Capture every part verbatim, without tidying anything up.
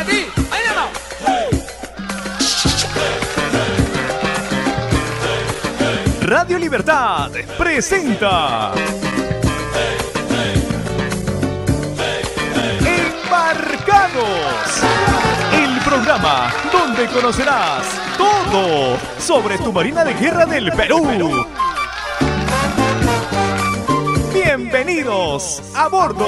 aquí. Ahí nada más. Radio Libertad presenta Embarcados, el programa donde conocerás todo sobre tu Marina de Guerra del Perú. Bienvenidos a bordo.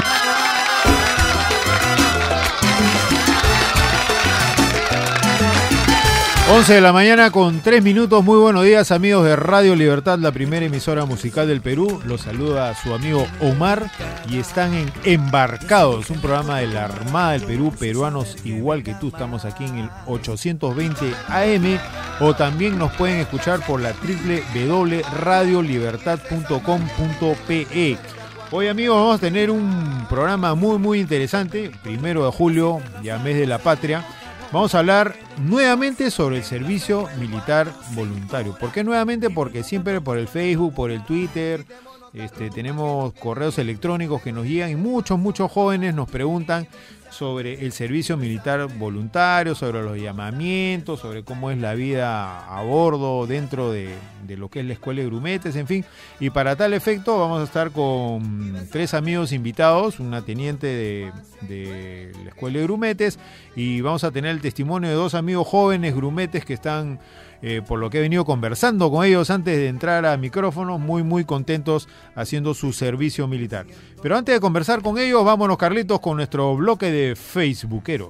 once de la mañana con tres minutos. Muy buenos días, amigos de Radio Libertad, la primera emisora musical del Perú. Los saluda su amigo Omar y están en Embarcados, un programa de la Armada del Perú, peruanos igual que tú. Estamos aquí en el ochocientos veinte A M o también nos pueden escuchar por la doble u doble u doble u punto radio libertad punto com punto pe. Hoy, amigos, vamos a tener un programa muy muy interesante. Primero de julio, ya mes de la patria. Vamos a hablar nuevamente sobre el servicio militar voluntario. ¿Por qué nuevamente? Porque siempre por el Facebook, por el Twitter, este, tenemos correos electrónicos que nos llegan y muchos, muchos jóvenes nos preguntan sobre el servicio militar voluntario, sobre los llamamientos, sobre cómo es la vida a bordo dentro de, de lo que es la Escuela de Grumetes, en fin. Y para tal efecto vamos a estar con tres amigos invitados, una teniente de, de la Escuela de Grumetes, y vamos a tener el testimonio de dos amigos jóvenes grumetes que están, eh, por lo que he venido conversando con ellos antes de entrar a micrófonos, muy muy contentos haciendo su servicio militar. Pero antes de conversar con ellos, vámonos, Carlitos, con nuestro bloque de Facebookeros.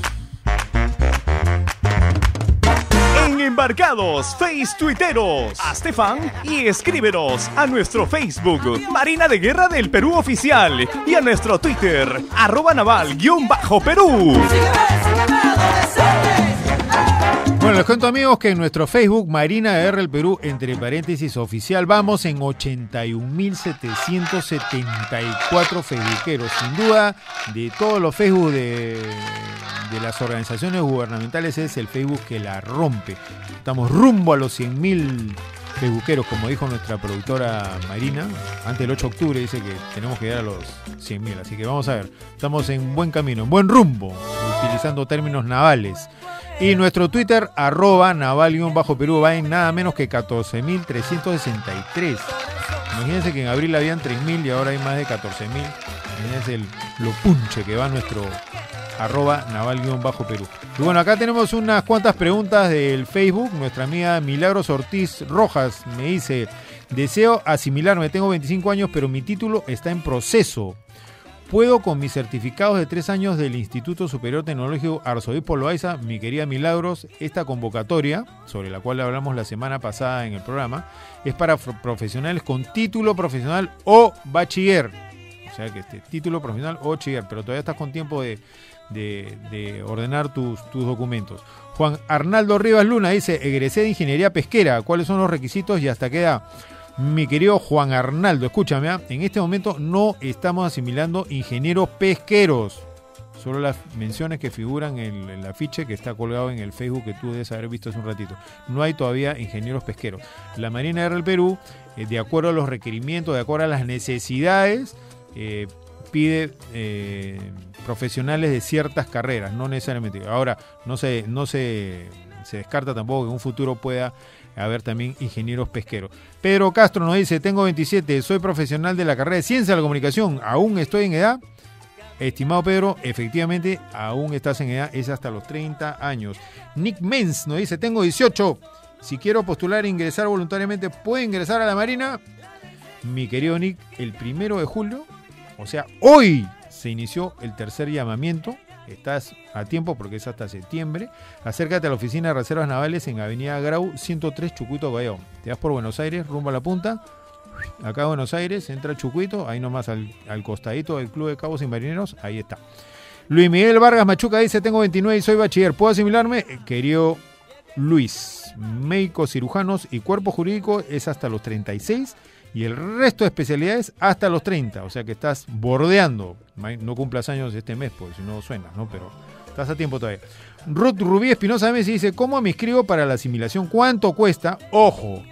En Embarcados, Face Tuiteros, hazte fan y escríbenos a nuestro Facebook, Marina de Guerra del Perú Oficial, y a nuestro Twitter, arroba naval-perú. Bueno, les cuento, amigos, que en nuestro Facebook, Marina de Guerra del Perú, entre paréntesis oficial, vamos en ochenta y un mil setecientos setenta y cuatro facebookeros. Sin duda, de todos los Facebook de, de las organizaciones gubernamentales, es el Facebook que la rompe. Estamos rumbo a los cien mil facebookeros, como dijo nuestra productora Marina. Antes del ocho de octubre dice que tenemos que llegar a los cien mil. Así que vamos a ver, estamos en buen camino, en buen rumbo, utilizando términos navales. Y nuestro Twitter, arroba naval-perú, va en nada menos que catorce mil trescientos sesenta y tres. Imagínense que en abril habían tres mil y ahora hay más de catorce mil. Imagínense el, lo punche que va nuestro arroba naval-perú. Y bueno, acá tenemos unas cuantas preguntas del Facebook. Nuestra amiga Milagros Ortiz Rojas me dice: deseo asimilarme, tengo veinticinco años, pero mi título está en proceso. ¿Puedo con mis certificados de tres años del Instituto Superior Tecnológico Arzobispo Loaiza? Mi querida Milagros, esta convocatoria, sobre la cual hablamos la semana pasada en el programa, es para profesionales con título profesional o bachiller. O sea que este título profesional o bachiller, pero todavía estás con tiempo de, de, de ordenar tus, tus documentos. Juan Arnaldo Rivas Luna dice: egresé de Ingeniería Pesquera. ¿Cuáles son los requisitos y hasta qué edad? Mi querido Juan Arnaldo, escúchame, ¿eh? En este momento no estamos asimilando ingenieros pesqueros. Solo las menciones que figuran en el afiche que está colgado en el Facebook que tú debes haber visto hace un ratito. No hay todavía ingenieros pesqueros. La Marina de Guerra del Perú, eh, de acuerdo a los requerimientos, de acuerdo a las necesidades, eh, pide eh, profesionales de ciertas carreras, no necesariamente. Ahora, no se, no se, se descarta tampoco que en un futuro pueda haber también ingenieros pesqueros. Pedro Castro nos dice: tengo veintisiete, soy profesional de la carrera de Ciencia de la Comunicación, ¿aún estoy en edad? Estimado Pedro, efectivamente, aún estás en edad, es hasta los treinta años. Nick Menz nos dice: tengo dieciocho, si quiero postular e ingresar voluntariamente, ¿puedo ingresar a la Marina? Mi querido Nick, el primero de julio, o sea, hoy se inició el tercer llamamiento. Estás a tiempo porque es hasta septiembre. Acércate a la oficina de reservas navales en Avenida Grau ciento tres, Chucuito, Callao. Te vas por Buenos Aires, rumbo a la punta. Acá a Buenos Aires, entra Chucuito, ahí nomás al, al costadito del Club de Cabos y Marineros, ahí está. Luis Miguel Vargas Machuca dice: tengo veintinueve y soy bachiller, ¿puedo asimilarme? Querido Luis, médicos, cirujanos y cuerpo jurídico es hasta los treinta y seis y el resto de especialidades hasta los treinta, o sea que estás bordeando. No cumplas años este mes, porque si no suenas, ¿no? Pero estás a tiempo todavía. Ruth Rubí Espinosa Messi dice: ¿cómo me inscribo para la asimilación? ¿Cuánto cuesta? Ojo,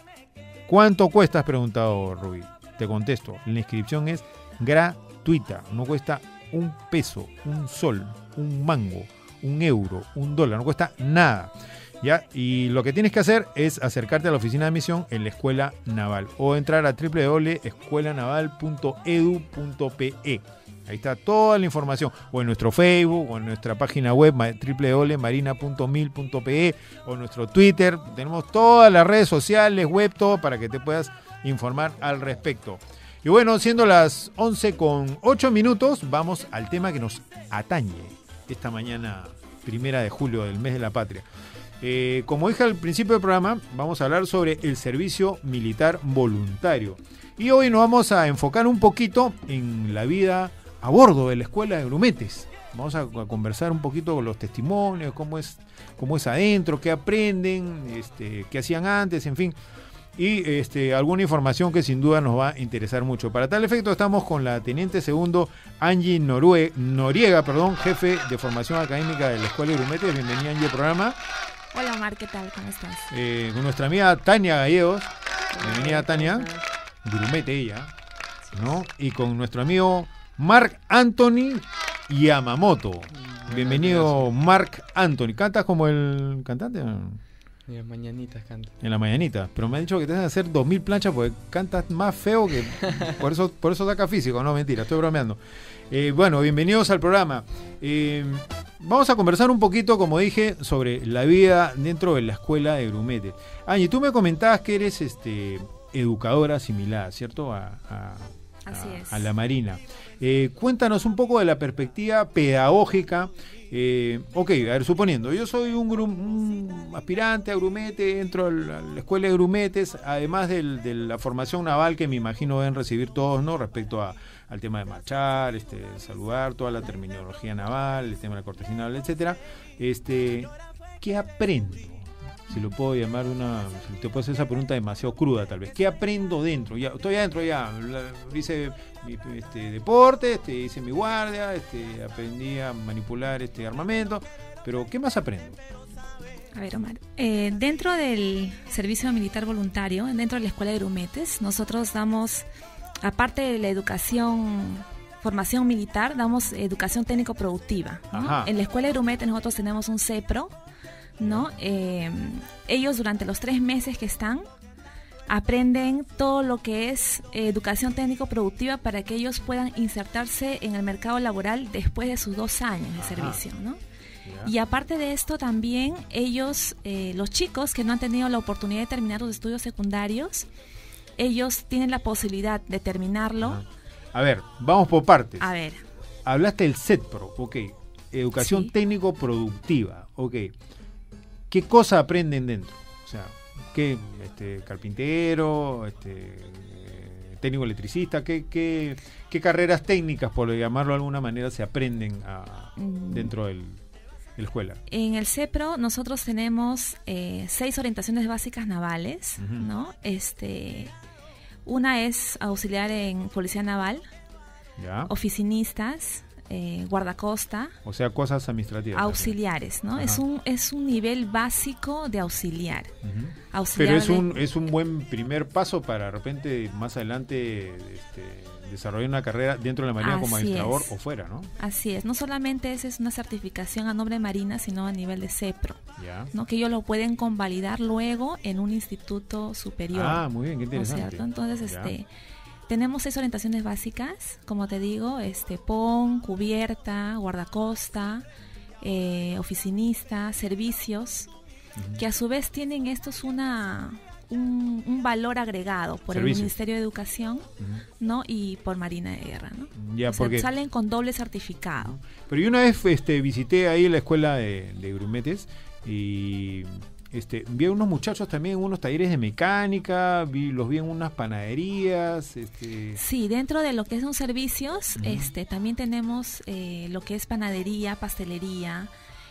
¿cuánto cuesta? Has preguntado, Rubí. Te contesto, la inscripción es gratuita, no cuesta un peso, un sol, un mango, un euro, un dólar, no cuesta nada. ¿Ya? Y lo que tienes que hacer es acercarte a la oficina de admisión en la Escuela Naval o entrar a doble u doble u doble u punto escuela naval punto e d u punto p e. Ahí está toda la información, o en nuestro Facebook, o en nuestra página web doble u doble u doble u punto marina punto mil punto p e, o en nuestro Twitter. Tenemos todas las redes sociales, web, todo para que te puedas informar al respecto. Y bueno, siendo las once con ocho minutos, vamos al tema que nos atañe esta mañana primera de julio del mes de la patria. Eh, como dije al principio del programa, vamos a hablar sobre el servicio militar voluntario. Y hoy nos vamos a enfocar un poquito en la vida a bordo de la escuela de grumetes. Vamos a, a conversar un poquito con los testimonios, cómo es, cómo es adentro, qué aprenden, este, qué hacían antes, en fin. Y este, alguna información que sin duda nos va a interesar mucho. Para tal efecto estamos con la teniente segundo Angie Norue, Noriega, perdón, jefe de formación académica de la escuela de grumetes. Bienvenida, Angie, al programa. Hola Omar, ¿qué tal? ¿Cómo estás? Eh, con nuestra amiga Tania Gallegos. Bienvenida, Tania. Grumete ella, ¿no? Y con nuestro amigo Marc Anthony Yamamoto. Bienvenido, Marc Anthony. ¿Cantas como el cantante? En las mañanitas canto. En la mañanita. Pero me han dicho que te vas a hacer dos mil planchas porque cantas más feo que... Por eso, por eso saca físico. No, mentira, estoy bromeando. Eh, bueno, bienvenidos al programa. Eh, vamos a conversar un poquito, como dije, sobre la vida dentro de la escuela de grumetes. Angie, tú me comentabas que eres este, educadora asimilada, ¿cierto? A, a, Así a, es. a la Marina. Eh, cuéntanos un poco de la perspectiva pedagógica. Eh, ok, a ver, suponiendo, yo soy un, grum, un aspirante a grumete, entro a la, a la escuela de grumetes, además del, de la formación naval que me imagino deben recibir todos, ¿no? Respecto a, al tema de marchar, este, saludar, toda la terminología naval, el tema de la cortesía naval, etcétera. Este, ¿qué aprendo? Si lo puedo llamar una, si te puedo hacer esa pregunta demasiado cruda tal vez. ¿Qué aprendo dentro? Ya, estoy adentro ya, hice mi este, deporte, este, hice mi guardia, este, aprendí a manipular este armamento, pero ¿qué más aprendo? A ver, Omar, eh, dentro del servicio militar voluntario, dentro de la escuela de grumetes, nosotros damos, aparte de la educación, formación militar, damos educación técnico-productiva, ¿no? En la escuela de grumetes nosotros tenemos un CEPRO, ¿no? Eh, ellos durante los tres meses que están aprenden todo lo que es eh, educación técnico-productiva para que ellos puedan insertarse en el mercado laboral después de sus dos años de servicio, ¿no? Yeah. Y aparte de esto también ellos, eh, los chicos que no han tenido la oportunidad de terminar los estudios secundarios, ellos tienen la posibilidad de terminarlo. Uh-huh. A ver, vamos por partes. A ver. Hablaste del CETPRO, ok. Educación sí. técnico-productiva, ok. ¿Qué cosa aprenden dentro? O sea, ¿qué? Este, carpintero, este, técnico electricista, ¿qué, qué, qué carreras técnicas, por llamarlo de alguna manera, se aprenden a, dentro del, de la escuela? En el CEPRO nosotros tenemos eh, seis orientaciones básicas navales, uh-huh. ¿no? Este, una es auxiliar en policía naval, ¿ya? Oficinistas, Eh, guardacosta, o sea, cosas administrativas, auxiliares, ¿no? Es un es un nivel básico de auxiliar. Uh-huh. auxiliar Pero es de... un es un buen primer paso para de repente más adelante este, desarrollar una carrera dentro de la Marina. Así como administrador es. O fuera, ¿no? Así es. No solamente esa es una certificación a nombre de Marina, sino a nivel de CEPRO, ya. ¿no? Que ellos lo pueden convalidar luego en un instituto superior. Ah, muy bien, qué interesante. ¿No es cierto? Entonces, ya. este tenemos seis orientaciones básicas, como te digo, este P O N, cubierta, guardacosta, eh, oficinista, servicios, uh-huh. que a su vez tienen estos una un, un valor agregado por Servicio. El Ministerio de Educación, uh-huh. ¿no? Y por Marina de Guerra, ¿no? Ya, o sea, porque... salen con doble certificado. Uh-huh. Pero yo una vez este, visité ahí la escuela de, de grumetes y... Este, vi a unos muchachos también en unos talleres de mecánica, vi, los vi en unas panaderías. Este... Sí, dentro de lo que son servicios, uh-huh. este, también tenemos eh, lo que es panadería, pastelería,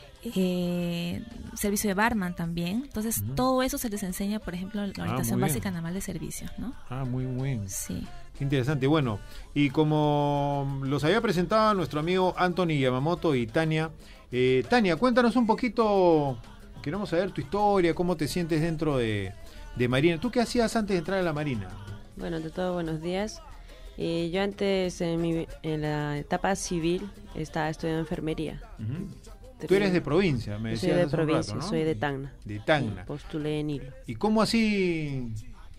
eh, servicio de barman también. Entonces, uh-huh. todo eso se les enseña, por ejemplo, en la orientación ah, básica naval de servicios, ¿no? Ah, muy bien. Sí. Qué interesante. Bueno, y como los había presentado nuestro amigo Anthony Yamamoto y Tania, eh, Tania, cuéntanos un poquito... Queremos saber tu historia, cómo te sientes dentro de, de Marina. ¿Tú qué hacías antes de entrar a la Marina? Bueno, ante todo, buenos días. Eh, yo antes, en, mi, en la etapa civil, estaba estudiando enfermería. Uh-huh. Tú eres de provincia, me decías. Soy de hace un provincia, rato, ¿no? soy de Tacna. De Tacna. Sí, postulé en Hilo. ¿Y cómo así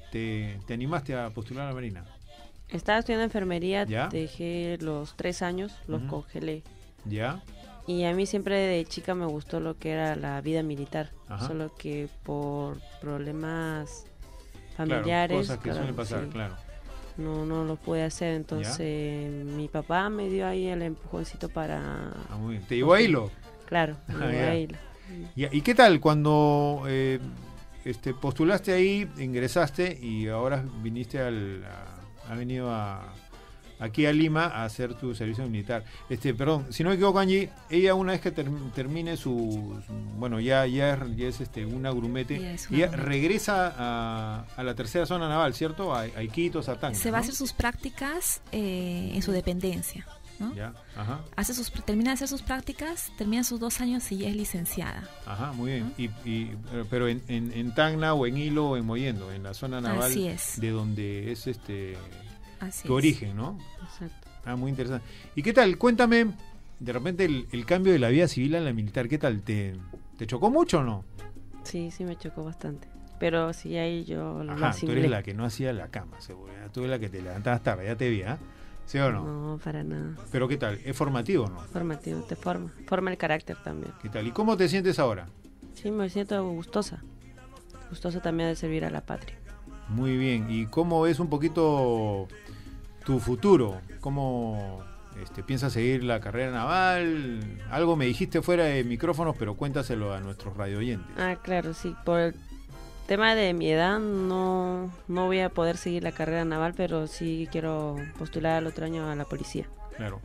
te, te animaste a postular a la Marina? Estaba estudiando enfermería, ¿Ya? dejé los tres años, los Uh-huh. congelé. ¿Ya? Y a mí siempre de chica me gustó lo que era la vida militar. Ajá. Solo que por problemas Claro, familiares, cosas que claro, suelen pasar, sí, claro. no, no lo pude hacer. Entonces mi papá me dio ahí el empujoncito para... Ah, muy bien. ¿Te llevó a Hilo? Claro, me Ah, llevó ya. a Hilo. ¿Y, y qué tal cuando eh, este, postulaste ahí, ingresaste y ahora viniste al... A, ha venido a, aquí a Lima a hacer tu servicio militar? Este, perdón, si no me equivoco, Angie, ella una vez que ter, termine su, su... Bueno, ya, ya es, ya es este, una grumete, Ya es una ella grumete. regresa a, a la tercera zona naval, ¿cierto? A, a Iquitos, a Tacna, Se va a ¿no? hacer sus prácticas eh, en su dependencia, ¿no? Ya, ajá. Hace sus, termina de hacer sus prácticas, termina sus dos años y ya es licenciada. Ajá, muy bien. Y, y, pero en, en, en Tacna o en Hilo o en Mollendo, en la zona naval, Así es. de donde es este Así tu es. origen, ¿no? Exacto. Ah, muy interesante. ¿Y qué tal? Cuéntame, de repente el, el cambio de la vida civil a la militar, ¿qué tal? ¿Te, te chocó mucho o no? Sí, sí me chocó bastante. Pero sí, ahí yo lo Ajá, tú asimilé. eres la que no hacía la cama, seguro. ¿eh? Tú eres la que te levantabas tarde, ya te vi, ¿ah? ¿Sí o no? No, para nada. Pero ¿qué tal? ¿Es formativo o no? Formativo, te forma. Forma el carácter también. ¿Qué tal? ¿Y cómo te sientes ahora? Sí, me siento gustosa. Gustosa también de servir a la patria. Muy bien. ¿Y cómo es un poquito tu futuro? ¿Cómo este, piensas seguir la carrera naval? Algo me dijiste fuera de micrófonos, pero cuéntaselo a nuestros radio oyentes. Ah, claro, sí. Por el tema de mi edad no, no voy a poder seguir la carrera naval, pero sí quiero postular al otro año a la policía. Claro.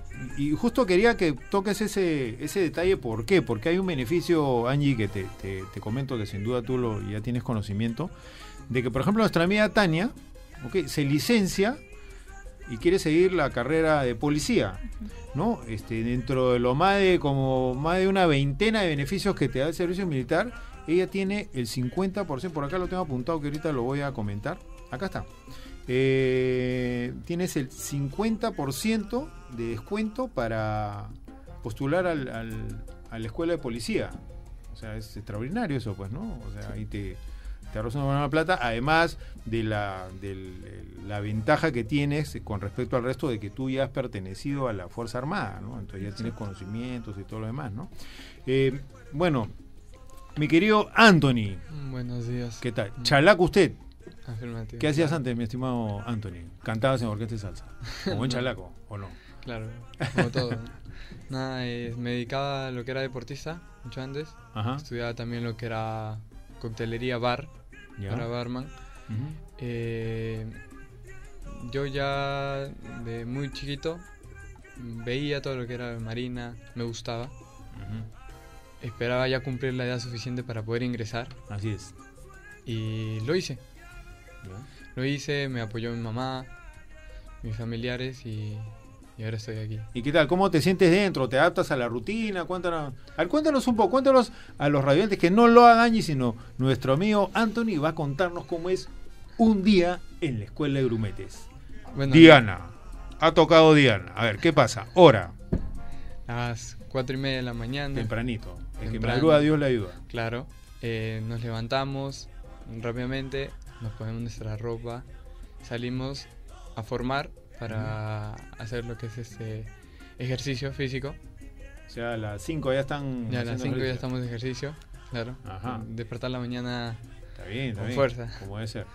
Y justo quería que toques ese ese detalle. ¿Por qué? Porque hay un beneficio, Angie, que te, te, te comento que sin duda tú lo, ya tienes conocimiento, de que, por ejemplo, nuestra amiga Tania, okay, se licencia y quiere seguir la carrera de policía, ¿no? Este, dentro de lo más de como más de una veintena de beneficios que te da el servicio militar, ella tiene el cincuenta por ciento, por acá lo tengo apuntado que ahorita lo voy a comentar. Acá está. Eh, tienes el cincuenta por ciento de descuento para postular al, al, a la escuela de policía. O sea, es extraordinario eso, pues, ¿no? O sea, ahí te, te ahorras una buena plata, además de la, de la ventaja que tienes con respecto al resto de que tú ya has pertenecido a la Fuerza Armada, ¿no? Entonces ya tienes conocimientos y todo lo demás, ¿no? Eh, bueno, mi querido Anthony, Buenos días. ¿qué tal? Chalaco usted. Afirmativo. ¿Qué hacías antes, mi estimado Anthony? ¿Cantabas en orquesta de salsa? ¿Como buen chalaco o no? Claro, como todo. Nada, eh, me dedicaba a lo que era deportista, mucho antes. Ajá. Estudiaba también lo que era coctelería, bar, Ya. para barman. Ujú. Eh, yo ya de muy chiquito veía todo lo que era marina, me gustaba. Ujú. Esperaba ya cumplir la edad suficiente para poder ingresar Así es. y lo hice. Ya. Lo hice, me apoyó mi mamá, mis familiares y, y ahora estoy aquí. ¿Y qué tal? ¿Cómo te sientes dentro? ¿Te adaptas a la rutina? Cuéntanos, a ver, cuéntanos un poco, cuéntanos a los radiantes que no lo hagan Angie, sino nuestro amigo Anthony va a contarnos cómo es un día en la escuela de grumetes. Bueno, Diana, ha tocado Diana. A ver, ¿qué pasa? Hora, a las cuatro y media de la mañana. tempranito. El que Temprano. madruga, Dios le ayuda. Claro, eh, nos levantamos rápidamente, nos ponemos nuestra ropa, salimos a formar para hacer lo que es este ejercicio físico. O sea, a las cinco ya están. Ya a las haciendo cinco ya ejercicio. estamos de ejercicio, claro. Ajá. Despertar la mañana, Está bien, está con bien. fuerza. Como debe ser.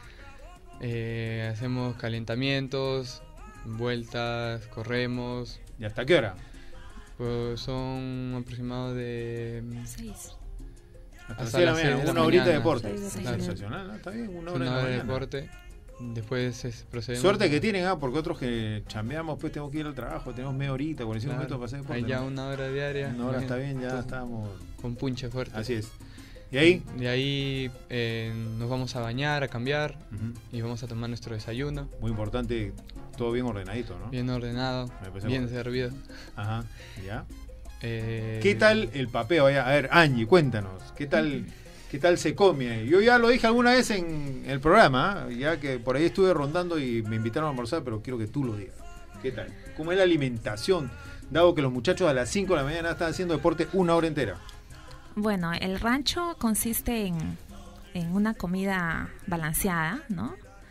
eh, hacemos calentamientos, vueltas, corremos. ¿Y hasta qué hora? Pues son aproximados de Seis. Hasta, Hasta las seis de la las mañana, seis de la una horita de mañana. deporte. Seis de la mañana. Sensacional, ¿no? Está bien, una una hora de la hora de mañana. deporte. Después es- procedemos. Suerte que tienen, ¿ah? Porque otros que chambeamos, pues tenemos que ir al trabajo, tenemos media horita, cuarenta y cinco Claro, minutos para hacer deporte. hay ya ¿no? una hora diaria. Una hora está bien, ya Entonces, estamos. Con punche fuerte. Así es. ¿Y ahí? De ahí eh, nos vamos a bañar, a cambiar Ujú. y vamos a tomar nuestro desayuno. Muy importante, todo bien ordenadito, ¿no? Bien ordenado, Me parece bien bueno. servido. Ajá, ya. Eh, ¿Qué tal el papeo allá? A ver, Angie, cuéntanos. ¿Qué tal ¿Qué tal se come ahí? Yo ya lo dije alguna vez en el programa, ¿eh? Ya que por ahí estuve rondando y me invitaron a almorzar, pero quiero que tú lo digas. ¿Qué tal? ¿Cómo es la alimentación? Dado que los muchachos a las cinco de la mañana están haciendo deporte una hora entera. Bueno, el rancho consiste en, en una comida balanceada, ¿no?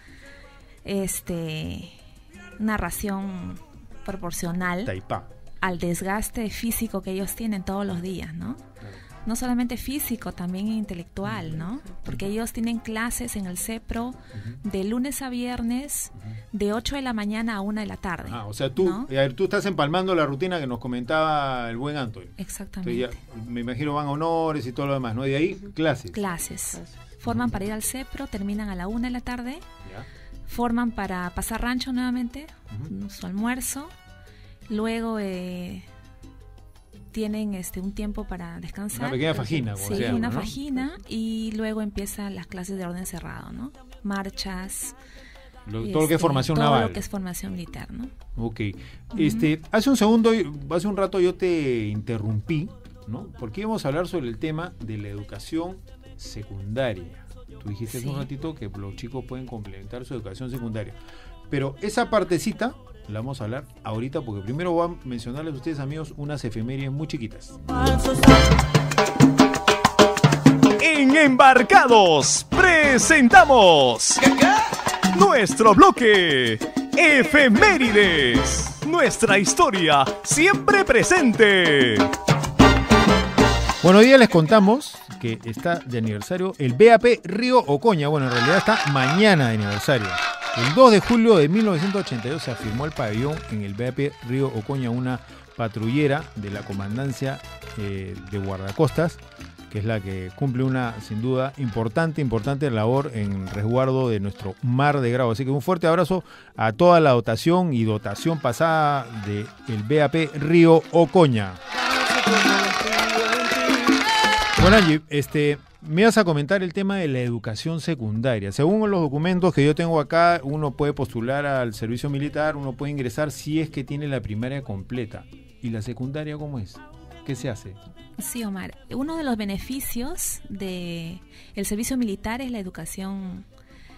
Este, una ración proporcional Taipá. al desgaste físico que ellos tienen todos los días, ¿no? No solamente físico, también intelectual, ¿no? Porque ellos tienen clases en el CEPRO de lunes a viernes, de ocho de la mañana a una de la tarde. Ah, o sea, tú, ¿no? a ver, tú estás empalmando la rutina que nos comentaba el buen Antonio. Exactamente. Entonces ya, me imagino van a honores y todo lo demás, ¿no? De ahí, clases. Clases. Forman para ir al CEPRO, terminan a la una de la tarde, Ya. forman para pasar rancho nuevamente, Ujú. su almuerzo, luego eh, tienen este un tiempo para descansar. Una pequeña fajina, como Sí, se llama, una ¿no? fajina, y luego empiezan las clases de orden cerrado, ¿no? Marchas. Lo- todo lo que es este, formación todo naval. lo que es formación militar, ¿no? Ok. Este, hace un segundo, hace un rato yo te interrumpí, ¿no? Porque íbamos a hablar sobre el tema de la educación secundaria. Tú dijiste hace Sí. un ratito que los chicos pueden complementar su educación secundaria. Pero esa partecita la vamos a hablar ahorita porque primero voy a mencionarles a ustedes, amigos, unas efemérides muy chiquitas. En Embarcados presentamos nuestro bloque Efemérides. Nuestra historia siempre presente. Bueno, hoy día les contamos que está de aniversario el B A P Río Ocoña. Bueno, en realidad está mañana de aniversario. El dos de julio de mil novecientos ochenta y dos se afirmó el pabellón en el B A P Río Ocoña, una patrullera de la Comandancia eh, de Guardacostas, que es la que cumple una, sin duda, importante, importante labor en resguardo de nuestro mar de Grau. Así que un fuerte abrazo a toda la dotación y dotación pasada del B A P Río Ocoña. Bueno, Angie, este, me ibas a comentar el tema de la educación secundaria. Según los documentos que yo tengo acá, uno puede postular al servicio militar, uno puede ingresar si es que tiene la primaria completa. ¿Y la secundaria cómo es? ¿Qué se hace? Sí, Omar. Uno de los beneficios de el servicio militar es la educación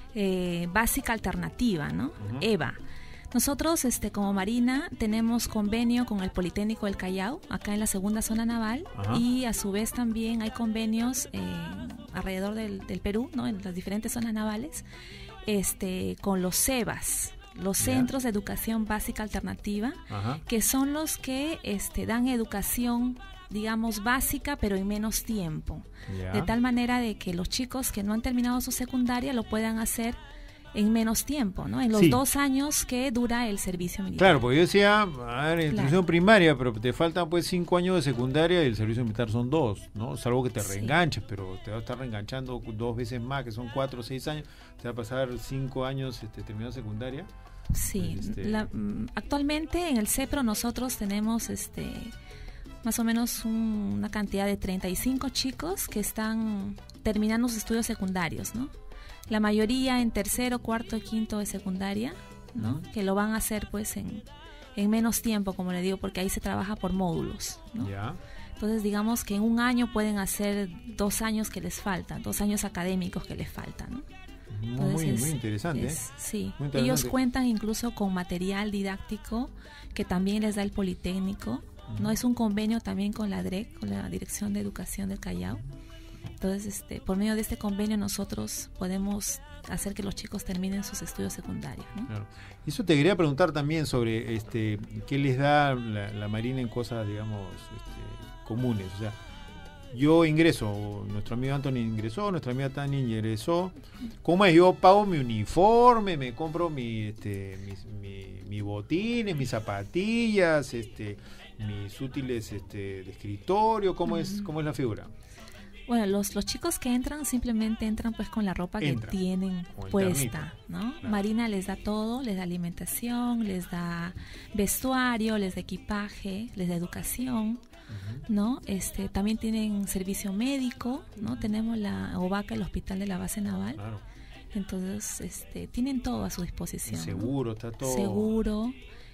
eh, básica alternativa, ¿no? Ujú. EVA. Nosotros, este, como Marina, tenemos convenio con el Politécnico del Callao, acá en la segunda zona naval, Ajá. y a su vez también hay convenios eh, alrededor del, del Perú, ¿no? En las diferentes zonas navales, este, con los CEBAS, los Ya. Centros de Educación Básica Alternativa, Ajá. que son los que este, dan educación, digamos, básica, pero en menos tiempo. Ya. De tal manera de que los chicos que no han terminado su secundaria lo puedan hacer en menos tiempo, ¿no? En los Sí. dos años que dura el servicio militar. Claro, porque yo decía, a ver, instrucción Claro. primaria, pero te faltan pues cinco años de secundaria y el servicio militar son dos, ¿no? Salvo que te Sí. reenganches, pero te va a estar reenganchando dos veces más, que son cuatro o seis años, te va a pasar cinco años este, terminando secundaria. Sí, Este- la- mm, actualmente en el CEPRO nosotros tenemos este más o menos un- una cantidad de treinta y cinco chicos que están terminando sus estudios secundarios, ¿no? La mayoría en tercero, cuarto y quinto de secundaria, ¿no? Ujú. Que lo van a hacer pues en, en menos tiempo, como le digo, porque ahí se trabaja por módulos, ¿no? Ya. Entonces digamos que en un año pueden hacer dos años que les faltan, dos años académicos que les faltan, ¿no? Muy, Entonces, muy, es- muy interesante. es- ¿eh? sí, Muy interesante. ellos cuentan incluso con material didáctico que también les da el Politécnico, ¿no? Es un convenio también con la D R E C, con la Dirección de Educación del Callao. Entonces, este, por medio de este convenio nosotros podemos hacer que los chicos terminen sus estudios secundarios, ¿no? Claro. Eso te quería preguntar también sobre este qué les da la, la Marina en cosas, digamos, este, comunes. O sea, yo ingreso, nuestro amigo Anthony ingresó, nuestra amiga Tania ingresó. ¿Cómo es? Yo pago mi uniforme, me compro mi, este, mis, mi, mi botines, mis zapatillas, este, mis útiles este, de escritorio. ¿Cómo es, cómo es la figura? Bueno, los, los chicos que entran simplemente entran pues con la ropa Entran. que tienen Con el puesta, ternito. ¿no? Claro. Marina les da todo, les da alimentación, les da vestuario, les da equipaje, les da educación, ¿no? Este, también tienen servicio médico, ¿no? Tenemos la OVACA, el Hospital de la Base Naval. Claro. Entonces, este, tienen todo a su disposición, ¿no? Seguro, está todo. Seguro,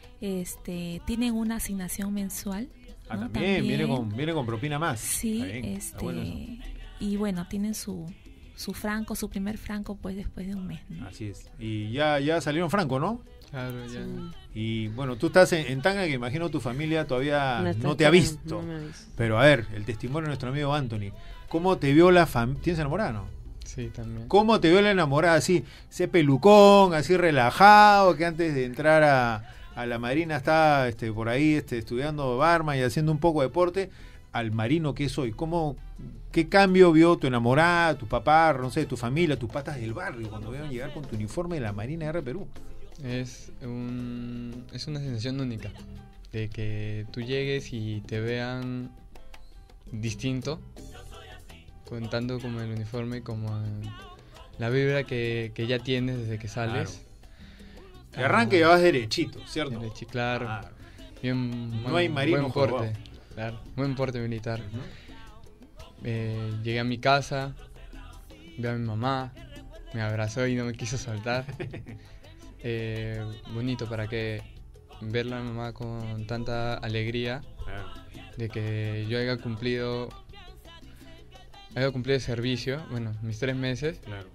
este, tienen una asignación mensual. Ah, ¿no? también, viene con, viene con propina más. Sí, Está bien, está este, bueno eso. y bueno, tienen su, su franco, su primer franco pues después de un mes, ¿no? Así es. Y ya, ya salieron franco, ¿no? Claro, ya. Sí. Y bueno, tú estás en, en Tanga, que imagino tu familia todavía No no, está te ha acá, visto. no me ha visto. Pero a ver, el testimonio de nuestro amigo Anthony. ¿Cómo te vio la familia? ¿Tienes enamorada, no? Sí, también. ¿Cómo te vio la enamorada así? Ese pelucón, así relajado, que antes de entrar a, a la marina estaba este, por ahí este, estudiando barman y haciendo un poco de deporte, al marino que es hoy. ¿Cómo, qué cambio vio tu enamorada, tu papá, no sé, tu familia, tus patas del barrio cuando vieron llegar con tu uniforme de la Marina R Perú? Es, un, es una sensación única de que tú llegues y te vean distinto, contando como el uniforme, como en la vibra que, que ya tienes desde que sales. De arranque ya vas derechito, ¿cierto? Derecho, claro. Claro. Bien, No hay marino buen porte, jorobado. claro, buen porte militar. Ujú. Eh, llegué a mi casa, vi a mi mamá, me abrazó y no me quiso soltar. Eh, bonito para que verla a mi mamá con tanta alegría Claro. de que yo haya cumplido haya cumplido el servicio, bueno, mis tres meses, Claro.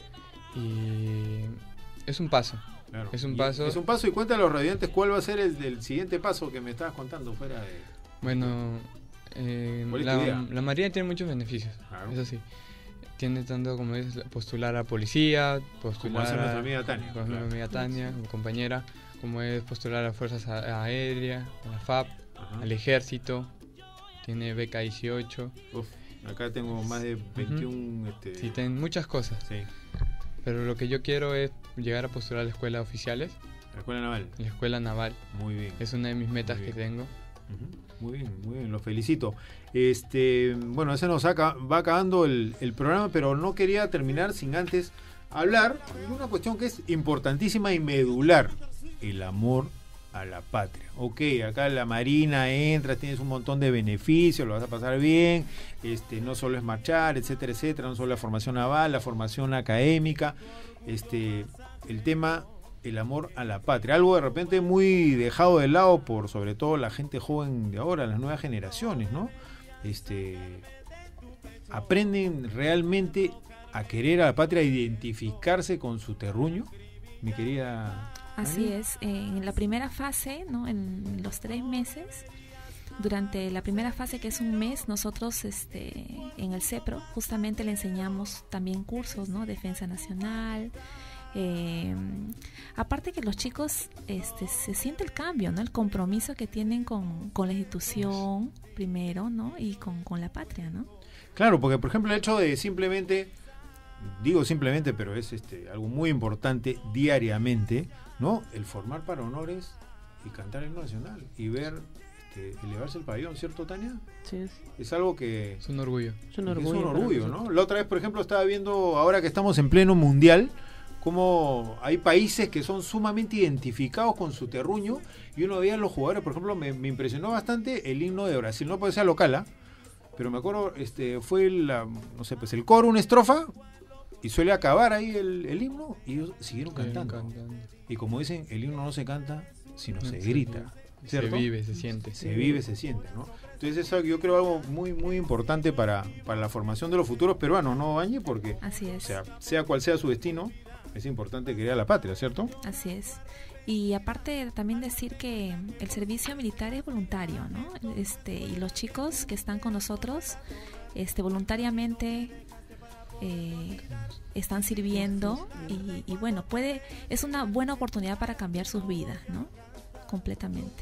y es un paso. Claro. Es un Y paso. Es un paso, y cuéntale a los radiantes cuál va a ser el, el siguiente paso que me estabas contando fuera de... Bueno, eh, ¿Cuál es tu idea? la, la Marina tiene muchos beneficios, Claro. eso sí. Tiene tanto como es postular a policía, postular hace nuestra a, amiga Tania, como claro. mi amiga Tania, mi compañera, como es postular a Fuerzas a- Aéreas, a la F A P, Ajá. al Ejército, tiene beca dieciocho, Uf, acá tengo más de veintiuno... Este... sí, tiene muchas cosas. Sí, Pero lo que yo quiero es llegar a postular a la escuela de oficiales, la escuela naval. la escuela naval. Muy bien. Es una de mis metas Muy que bien. tengo. Ujú. Muy bien, muy bien, lo felicito. Este, bueno, ese nos aca- va acabando el, el programa, pero no quería terminar sin antes hablar de una cuestión que es importantísima y medular: el amor a la patria. Ok, acá la Marina entras, tienes un montón de beneficios, lo vas a pasar bien, este, no solo es marchar, etcétera, etcétera, no solo la formación naval, la formación académica, este, el tema, el amor a la patria, algo de repente muy dejado de lado por sobre todo la gente joven de ahora, las nuevas generaciones, ¿no? Este, aprenden realmente a querer a la patria, a identificarse con su terruño, mi querida. Así Ani. es, en la primera fase, ¿no? En los tres meses, durante la primera fase, que es un mes, nosotros este, en el CEPRO justamente le enseñamos también cursos, ¿no? Defensa nacional. Eh, aparte que los chicos este, se siente el cambio, ¿no? El compromiso que tienen con, con la institución primero, ¿no? Y con, con la patria, ¿no? Claro, porque por ejemplo el hecho de simplemente, digo simplemente, pero es este algo muy importante diariamente, ¿no? El formar para honores y cantar el himno nacional y ver este, elevarse el pabellón, ¿cierto, Tania? Sí, es, Es algo que Es un orgullo. es un es orgullo. un para orgullo, nosotros. ¿no? La otra vez, por ejemplo, estaba viendo, ahora que estamos en pleno mundial, cómo hay países que son sumamente identificados con su terruño, y uno veía a los jugadores, por ejemplo, me, me impresionó bastante el himno de Brasil, no puede ser local, ¿ah? Pero me acuerdo, este, fue la, no sé, pues el coro, una estrofa, y suele acabar ahí el, el himno, y ellos siguieron cantando. Cantando. Y como dicen, el himno no se canta, sino se Se grita, Se ¿cierto? vive, se siente. Se vive, se siente, ¿no? Entonces eso yo creo algo muy muy importante para, para la formación de los futuros peruanos, ¿no, Bañi? Porque, Así o es. sea, sea cual sea su destino, es importante querer a la patria, ¿cierto? Así es. Y aparte también decir que el servicio militar es voluntario, ¿no? Este, y los chicos que están con nosotros, este, voluntariamente eh, están sirviendo y, y bueno, puede, es una buena oportunidad para cambiar sus vidas, ¿no? Completamente.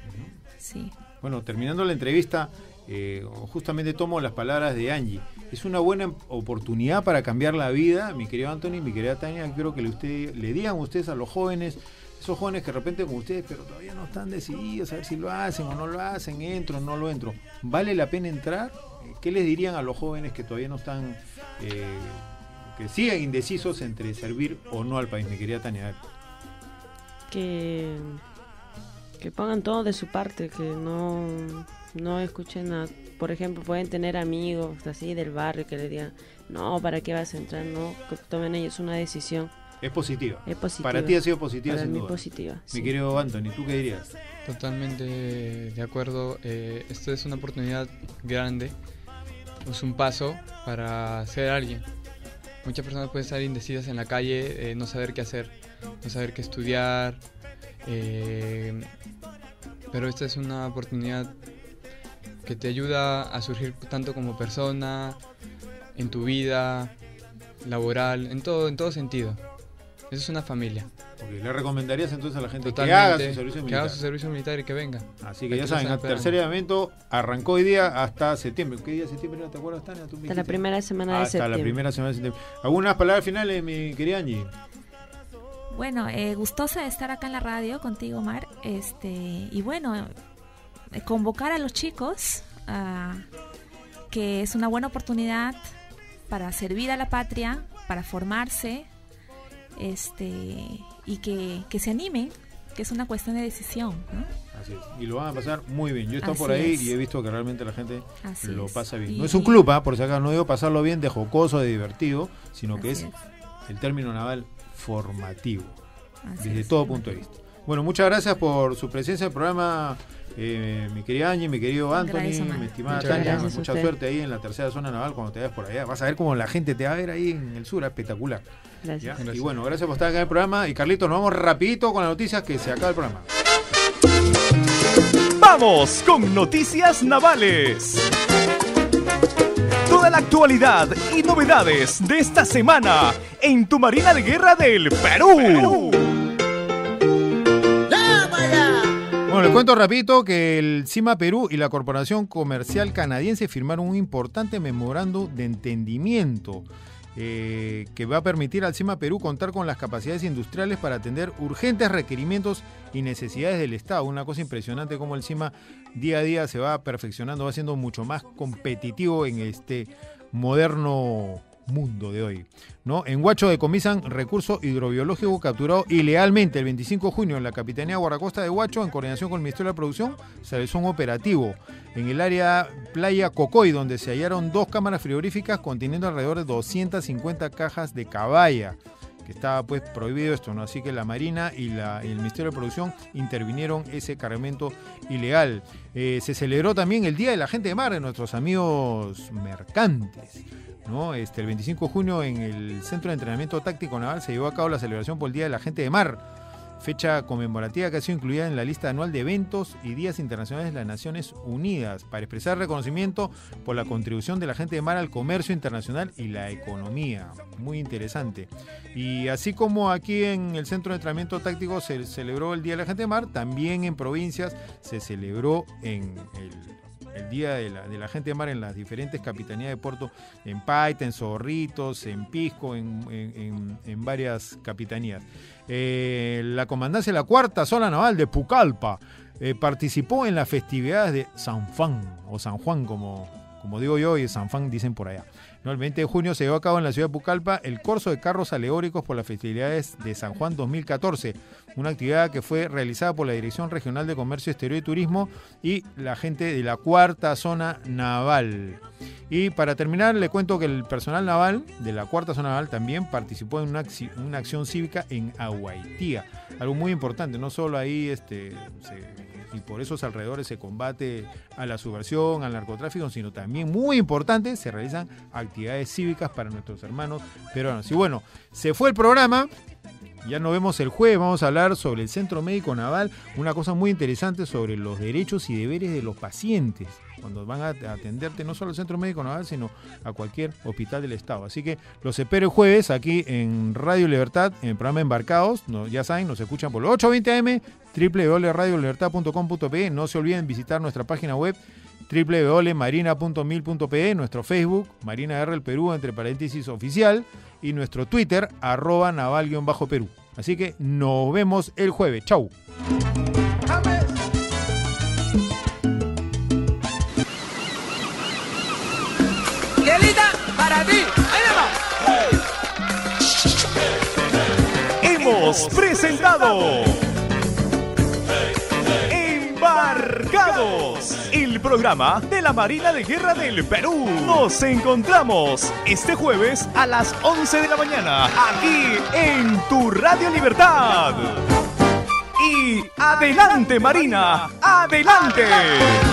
Sí. Bueno, terminando la entrevista, eh, justamente tomo las palabras de Angie. Es una buena oportunidad para cambiar la vida, mi querido Anthony, mi querida Tania. Quiero que le, usted, le digan ustedes a los jóvenes, esos jóvenes que de repente con ustedes, pero todavía no están decididos a ver si lo hacen o no lo hacen, entro o no lo entro. ¿Vale la pena entrar? ¿Qué les dirían a los jóvenes que todavía no están, eh, que sigan indecisos entre servir o no al país, mi querida Tania? Que, que pongan todo de su parte, que no, no escuchen a... Por ejemplo, pueden tener amigos así del barrio que le digan, no, ¿para qué vas a entrar? No, que tomen ellos una decisión. Es positiva. Es positiva. Para ti ha sido positiva, Para sin mí duda. positiva, Mi sí. querido Anthony, ¿tú qué dirías? Totalmente de acuerdo. Eh, esto es una oportunidad grande es un paso para ser alguien. Muchas personas pueden estar indecidas en la calle, eh, no saber qué hacer, no saber qué estudiar, eh, pero esta es una oportunidad que te ayuda a surgir tanto como persona, en tu vida laboral, en todo, en todo sentido. Eso es una familia. Okay, ¿le recomendarías entonces a la gente Totalmente, que haga su servicio militar? Que haga su servicio militar y que venga. Así que ya saben, el tercer evento arrancó hoy día hasta septiembre. ¿Qué día de septiembre te acuerdas, Tania? ¿Tú hasta la primera semana de hasta septiembre. Hasta la primera semana de septiembre. ¿Algunas palabras finales, mi querida Angie? Bueno, eh, gustosa de estar acá en la radio contigo, Mar. Este, y bueno, eh, convocar a los chicos, uh, que es una buena oportunidad para servir a la patria, para formarse, este y que, que se animen, que es una cuestión de decisión, ¿no? Así es, y lo van a pasar muy bien. Yo he estado Así por ahí es. y he visto que realmente la gente Así lo es. pasa bien. Y, no es un club, ¿eh? Por si acaso, no digo pasarlo bien de jocoso, de divertido, sino que es, es el término naval formativo, así desde es. todo punto de vista. Bueno, muchas gracias por su presencia en el programa, eh, mi querida Angie, mi querido Anthony, Agradezco, mi estimada Muchas Tania. gracias a Mucha usted. suerte ahí en la tercera zona naval cuando te vayas por allá. Vas a ver cómo la gente te va a ver ahí en el sur, espectacular. Gracias. ¿Ya? Gracias. Y bueno, gracias por estar acá en el programa. Y Carlitos, nos vamos rapidito con las noticias que se acaba el programa. Vamos con noticias navales. Toda la actualidad y novedades de esta semana en tu Marina de Guerra del Perú. Bueno, les cuento rapidito que el CIMA Perú y la Corporación Comercial Canadiense firmaron un importante memorándum de entendimiento eh, que va a permitir al CIMA Perú contar con las capacidades industriales para atender urgentes requerimientos y necesidades del Estado. Una cosa impresionante como el CIMA día a día se va perfeccionando, va siendo mucho más competitivo en este moderno mundo de hoy, ¿no? En Huacho decomisan recurso hidrobiológico capturado ilegalmente el veinticinco de junio en la Capitanía Guardacosta de Huacho, en coordinación con el Ministerio de la Producción, se realizó un operativo en el área Playa Cocoy, donde se hallaron dos cámaras frigoríficas conteniendo alrededor de doscientas cincuenta cajas de caballa, que estaba pues prohibido esto, ¿no? Así que la Marina y, la, y el Ministerio de Producción intervinieron ese cargamento ilegal. Eh, se celebró también el Día de la Gente de Mar de nuestros amigos mercantes, ¿no? Este, el veinticinco de junio en el Centro de Entrenamiento Táctico Naval se llevó a cabo la celebración por el Día de la Gente de Mar, fecha conmemorativa que ha sido incluida en la lista anual de eventos y días internacionales de las Naciones Unidas para expresar reconocimiento por la contribución de la gente de mar al comercio internacional y la economía. Muy interesante. Y así como aquí en el Centro de Entrenamiento Táctico se celebró el Día de la Gente de Mar, también en provincias se celebró en el el Día de la, de la Gente de Mar en las diferentes capitanías de puerto, en Paita, en Zorritos, en Pisco, en, en, en, en varias capitanías. Eh, la comandancia de la Cuarta Zona Naval de Pucallpa eh, participó en las festividades de San Juan, o San Juan como, como digo yo, y San Juan dicen por allá. ¿No? El veinte de junio se llevó a cabo en la ciudad de Pucallpa el corso de carros alegóricos por las festividades de San Juan dos mil catorce, una actividad que fue realizada por la Dirección Regional de Comercio Exterior y Turismo y la gente de la Cuarta Zona Naval. Y para terminar, le cuento que el personal naval de la Cuarta Zona Naval también participó en una, una acción cívica en Aguaitía, algo muy importante, no solo ahí este, se... y por esos alrededores se combate a la subversión, al narcotráfico, sino también, muy importante, se realizan actividades cívicas para nuestros hermanos peruanos. Y bueno, se fue el programa, ya nos vemos el jueves, vamos a hablar sobre el Centro Médico Naval, una cosa muy interesante sobre los derechos y deberes de los pacientes, cuando van a atenderte no solo al Centro Médico Naval, sino a cualquier hospital del Estado. Así que los espero el jueves aquí en Radio Libertad, en el programa Embarcados. No, ya saben, nos escuchan por los ocho veinte A M, doble u doble u doble u punto radio libertad punto com punto pe. No se olviden visitar nuestra página web doble u doble u doble u punto marina punto mil punto pe, nuestro Facebook, Marina Guerra del Perú, entre paréntesis oficial, y nuestro Twitter, arroba naval-perú. Así que nos vemos el jueves. Chau. Para ti. Hemos presentado Embarcados, el programa de la Marina de Guerra del Perú. Nos encontramos este jueves a las once de la mañana aquí en tu Radio Libertad. Y adelante, Marina, adelante.